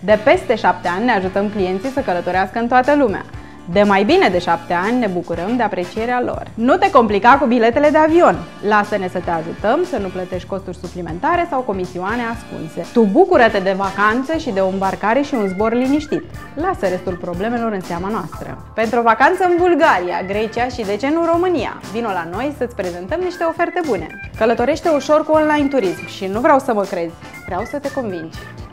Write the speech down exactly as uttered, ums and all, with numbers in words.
De peste șapte ani ne ajutăm clienții să călătorească în toată lumea. De mai bine de șapte ani ne bucurăm de aprecierea lor. Nu te complica cu biletele de avion. Lasă-ne să te ajutăm să nu plătești costuri suplimentare sau comisioane ascunse. Tu bucură-te de vacanță și de o îmbarcare și un zbor liniștit. Lasă restul problemelor în seama noastră. Pentru o vacanță în Bulgaria, Grecia și de ce nu România, vino la noi să-ți prezentăm niște oferte bune. Călătorește ușor cu online turism și nu vreau să mă crezi, vreau să te convingi.